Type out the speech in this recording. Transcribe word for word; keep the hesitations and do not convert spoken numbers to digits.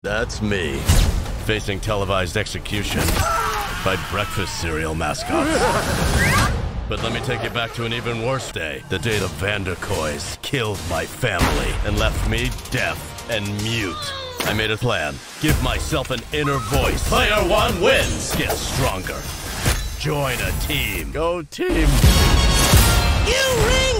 That's me, facing televised execution by breakfast cereal mascots. But let me take you back to an even worse day. The day the Vanderkoys killed my family and left me deaf and mute. I made a plan. Give myself an inner voice. Player one wins. Get stronger. Join a team. Go team. You ring